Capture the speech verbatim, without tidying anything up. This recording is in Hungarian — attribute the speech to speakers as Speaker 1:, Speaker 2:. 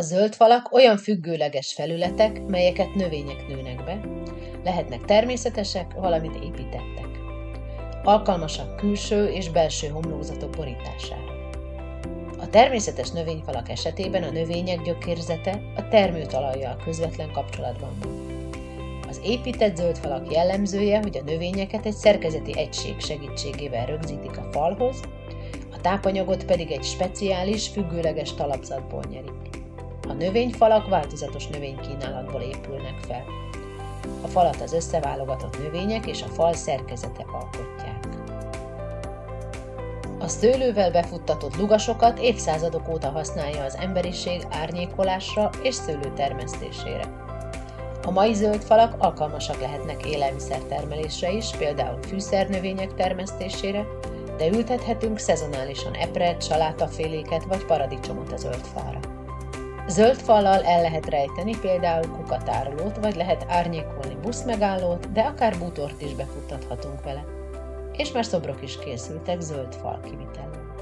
Speaker 1: zöld falak olyan függőleges felületek, melyeket növények nőnek be, lehetnek természetesek, valamint építettek. Alkalmasak külső és belső homlokzatok borítására. A természetes növényfalak esetében a növények gyökérzete a termőtalajjal közvetlen kapcsolatban van. Az épített zöld falak jellemzője, hogy a növényeket egy szerkezeti egység segítségével rögzítik a falhoz, a tápanyagot pedig egy speciális, függőleges talapzatból nyerik. A növényfalak változatos növénykínálatból épülnek fel. A falat az összeválogatott növények és a fal szerkezete alkotják. A szőlővel befuttatott lugasokat évszázadok óta használja az emberiség árnyékolásra és szőlő termesztésére. A mai zöld falak alkalmasak lehetnek élelmiszertermelésre is, például fűszernövények termesztésére, de ültethetünk szezonálisan epret, salátaféléket vagy paradicsomot a zöld falra. Zöld fallal el lehet rejteni például kukatárolót, vagy lehet árnyékolni buszmegállót, de akár bútort is befuttathatunk vele. És már szobrok is készültek zöld fal kivitelről.